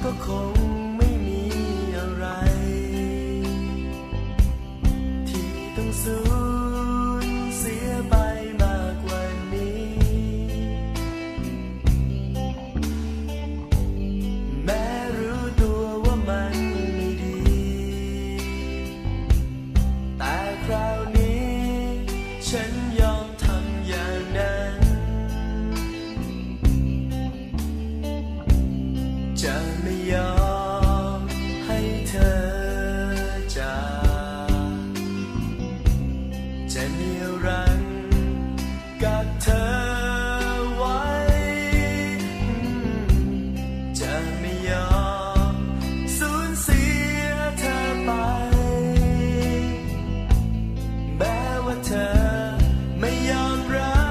ก็คงไม่มีอะไรที่ต้องสูญเสียไปมากกว่านี้แม้รู้ตัวว่ามันไม่ดีแต่คราวนี้ฉันยอมทำอย่างนั้นจะไม่ยอมให้เธอจากจะเหนี่ยวรั้งกับเธอไว้จะไม่ยอมสูญเสียเธอไปแม้ว่าเธอไม่ยอมรับ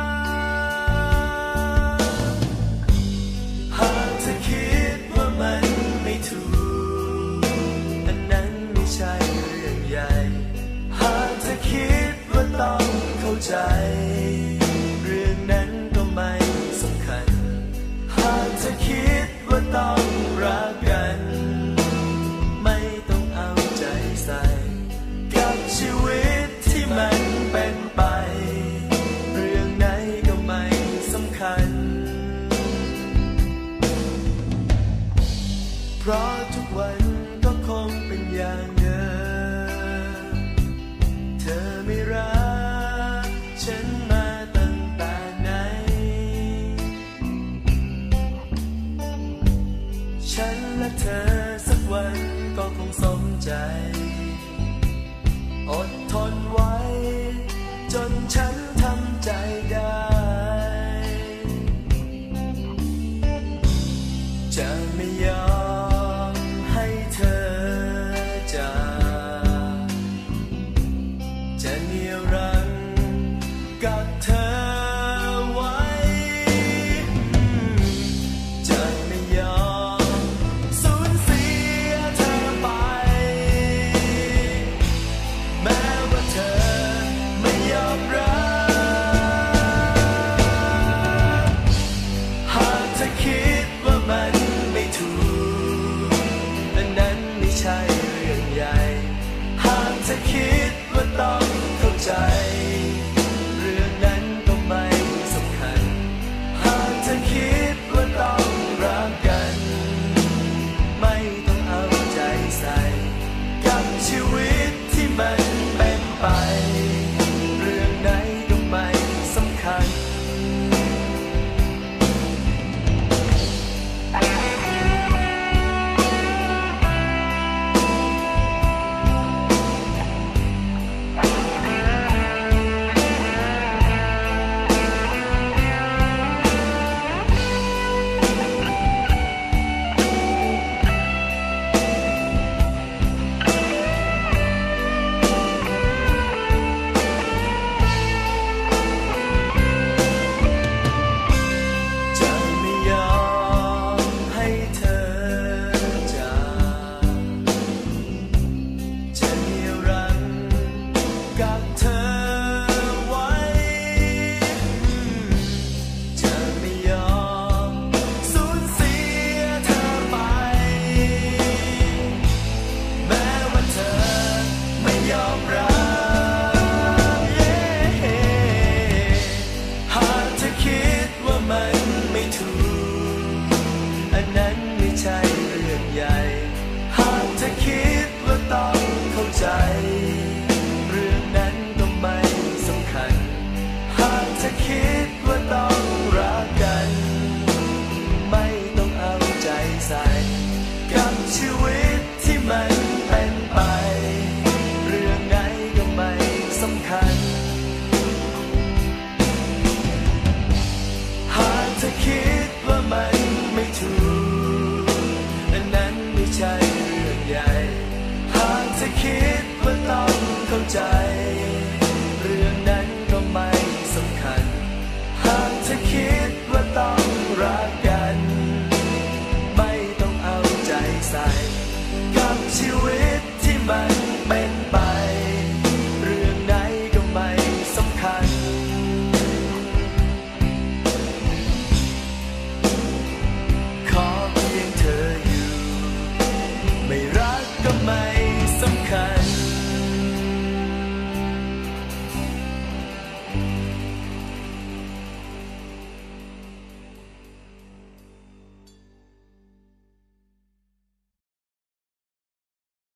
หากเธอคิดว่ามันไม่ถูกอันนั้นไม่ใช่เรื่องใหญ่หากเธอคิดว่าต้องเข้าใจเรื่องนั้นก็ไม่สำคัญหากเธอคิดว่าต้องรักกันไม่ต้องเอาใจใส่กับชีวิตที่มันเป็นไปเรื่องไหนก็ไม่สำคัญเพราะทุกวันก็คงเป็นอย่างเดิมเธอไม่รักฉันมาตั้งแต่ไหนฉันและเธอสักวันก็คงสมใจอดทน